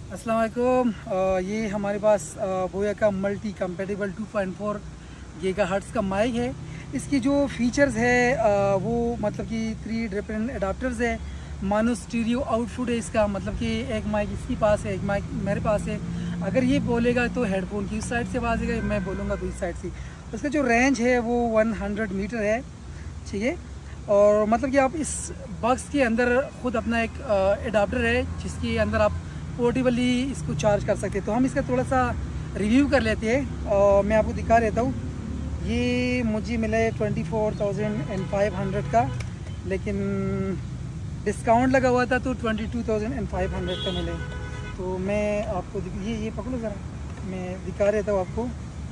अस्सलाम वालेकुम। ये हमारे पास बोया का मल्टी कंपेटेबल 2.4 गीगाहर्ट्ज़ का माइक है। इसकी जो फीचर्स है वो मतलब कि 3 डिफरेंट अडाप्टर्स है। मानो स्टीरियो आउटपुट है इसका, मतलब कि एक माइक इसके पास है, एक माइक मेरे पास है। अगर ये बोलेगा तो हेडफोन की उस साइड से आवाज़ आएगा, मैं बोलूँगा तो इस साइड से। उसका जो रेंज है वो 100 मीटर है, ठीक है। और मतलब कि आप इस बॉक्स के अंदर ख़ुद अपना एक अडाप्टर है जिसके अंदर आप पोर्टेबली इसको चार्ज कर सकते हैं। तो हम इसका थोड़ा सा रिव्यू कर लेते हैं और मैं आपको दिखा देता हूँ। ये मुझे मिला है 24,500 का, लेकिन डिस्काउंट लगा हुआ था तो 22,500 का मिले। तो मैं आपको ये पकड़ो ज़रा, मैं दिखा देता हूँ आपको।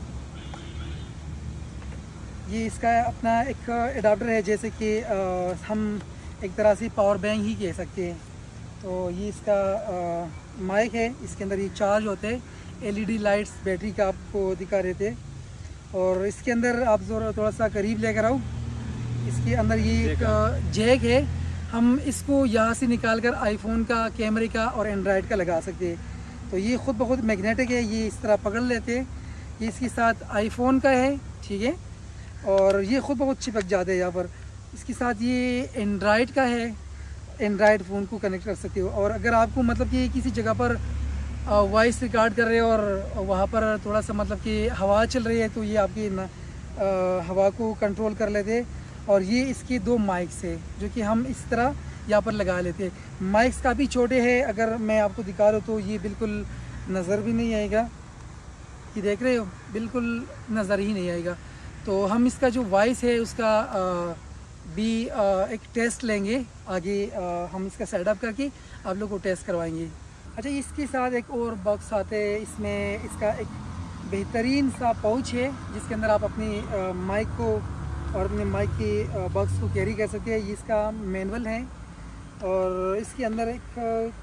ये इसका अपना एक एडाप्टर है, जैसे कि हम एक तरह से पावर बैंक ही कह सकते हैं। तो ये इसका माइक है, इसके अंदर ये चार्ज होते हैं, एलईडी लाइट्स बैटरी का आपको दिखा रहे थे। और इसके अंदर आप थोड़ा सा करीब लेकर आओ। इसके अंदर ये एक जैक है, हम इसको यहाँ से निकाल कर आईफोन का, कैमरे का और एंड्रॉयड का लगा सकते हैं। तो ये ख़ुद ब खुद मैग्नेटिक है, ये इस तरह पकड़ लेते हैं। ये इसके साथ आईफोन का है, ठीक है, और ये ख़ुद ब खुद चिपक जाते हैं यहाँ पर। इसके साथ ये एंड्रॉयड का है, एंड्रॉयड फ़ोन को कनेक्ट कर सकते हो। और अगर आपको मतलब कि किसी जगह पर वॉइस रिकॉर्ड कर रहे हो और वहाँ पर थोड़ा सा मतलब कि हवा चल रही है, तो ये आपकी हवा को कंट्रोल कर लेते। और ये इसके 2 माइक्स है जो कि हम इस तरह यहाँ पर लगा लेते। माइक्स काफ़ी छोटे हैं, अगर मैं आपको दिखा रहा हूँ तो ये बिल्कुल नज़र भी नहीं आएगा। ये देख रहे हो, बिल्कुल नज़र ही नहीं आएगा। तो हम इसका जो वॉइस है उसका भी एक टेस्ट लेंगे आगे। हम इसका सेटअप करके आप लोग को टेस्ट करवाएंगे। अच्छा, इसके साथ एक और बॉक्स आते हैं, इसमें इसका एक बेहतरीन सा पाउच है जिसके अंदर आप अपनी माइक को और अपने माइक के बॉक्स को कैरी कर सकते हैं। ये इसका मैनुअल है और इसके अंदर एक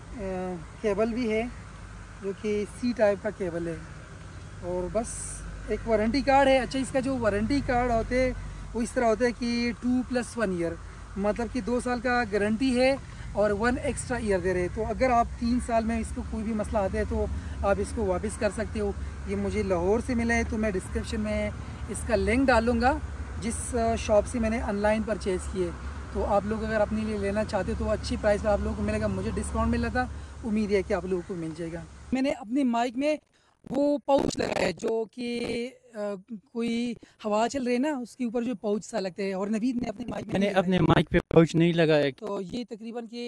केबल भी है जो कि सी टाइप का केबल है, और बस एक वारंटी कार्ड है। अच्छा, इसका जो वारंटी कार्ड होते हैं वो इस तरह होता है कि 2+1 ईयर, मतलब कि 2 साल का गारंटी है और 1 एक्स्ट्रा ईयर दे रहे हैं। तो अगर आप 3 साल में इसको कोई भी मसला आता है तो आप इसको वापस कर सकते हो। ये मुझे लाहौर से मिला है, तो मैं डिस्क्रिप्शन में इसका लिंक डालूँगा जिस शॉप से मैंने ऑनलाइन परचेज़ किए। तो आप लोग अगर अपने लिए लेना चाहते हो तो अच्छी प्राइस पर आप लोगों को मिलेगा। मुझे डिस्काउंट मिल रहा था, उम्मीद है कि आप लोगों को मिल जाएगा। मैंने अपनी माइक में वो पाउच लगाया है जो कि कोई हवा चल रही है ना, उसके ऊपर जो पाउच सा लगता है, और नवीद ने अपने माइक में मैंने नहीं लगाया। अपने माइक पे पाउच नहीं लगाया। तो ये तकरीबन कि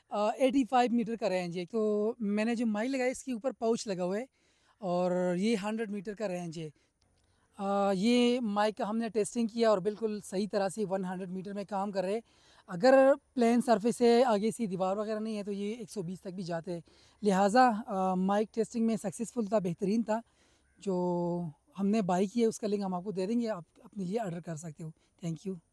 85 मीटर का रेंज है। तो मैंने जो माइक लगाया इसके ऊपर पाउच लगा हुआ है और ये 100 मीटर का रेंज है। ये माइक का हमने टेस्टिंग किया और बिल्कुल सही तरह से 100 मीटर में काम कर रहे हैं। अगर प्लेन सरफेस है, आगे से दीवार वगैरह नहीं है, तो ये 120 तक भी जाते हैं। लिहाजा माइक टेस्टिंग में सक्सेसफुल था, बेहतरीन था। जो हमने बाई की है उसका लिंक हम आपको दे देंगे, आप अपने लिए ऑर्डर कर सकते हो। Thank you.